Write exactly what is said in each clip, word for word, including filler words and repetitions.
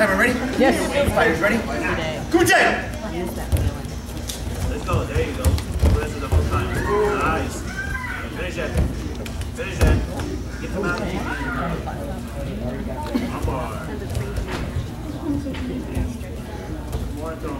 Timer ready? Yes. Fighters ready? Kumite! Let's go. There you go. Rest of the whole time. Nice. Finish that. Finish that. Get them out. One more. More throw.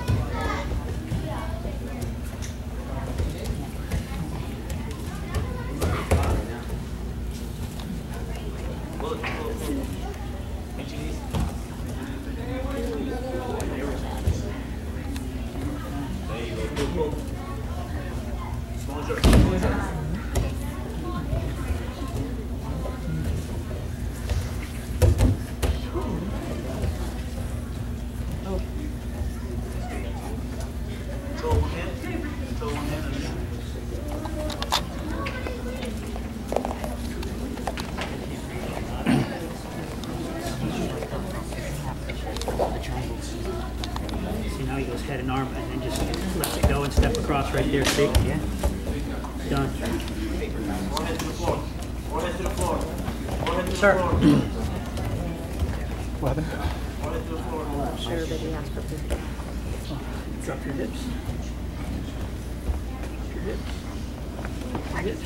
See, now he goes head and arm and then just lets it go and step across right there. See? Yeah. Done. Sir. What happened? I'm sure that he has to put Drop your hips. Drop your hips. Drop your hips.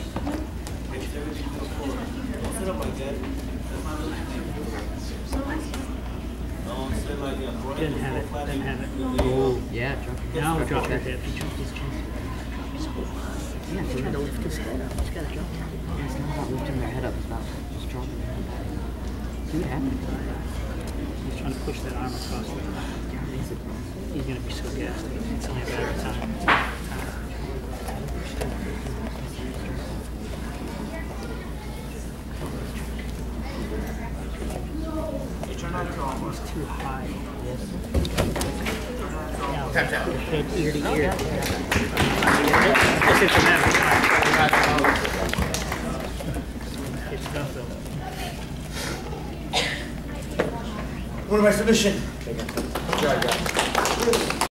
Didn't have it. Didn't have it. Oh, yeah, drop your Now hips. drop your hips. Drop his chest. Yeah, he's trying to lift his head up. He's got to drop it. It's not about lifting their head up, it's about just dropping their head back. See what happens? He's trying to push that arm across the He's going to be so gassed. It's only a matter of time. He's too high. Yes. Tap, tap. Head ear to ear. This is the matter. Good stuff, though. One of my submission. Good job, guys.